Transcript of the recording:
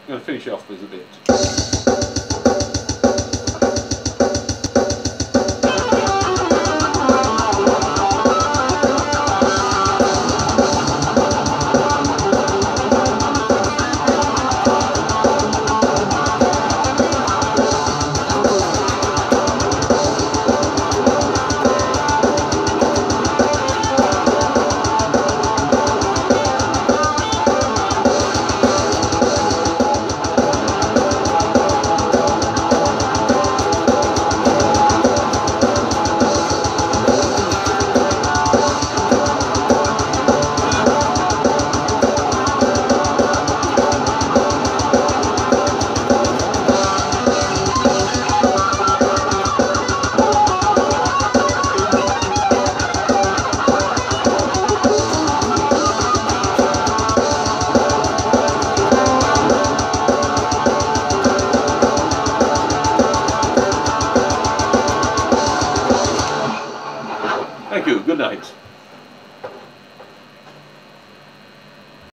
I'm going to finish it off with a bit. Thank you. Good night.